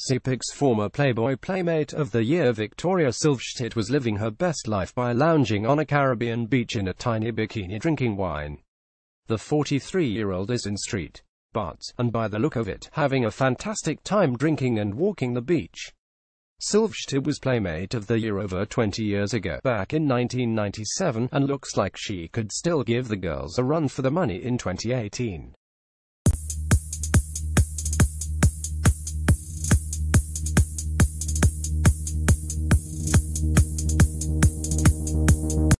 Paparazzi pics former Playboy Playmate of the Year Victoria Silvstedt was living her best life by lounging on a Caribbean beach in a tiny bikini drinking wine. The 43-year-old is in street, but, and by the look of it, having a fantastic time drinking and walking the beach. Silvstedt was Playmate of the Year over 20 years ago, back in 1997, and looks like she could still give the girls a run for the money in 2018.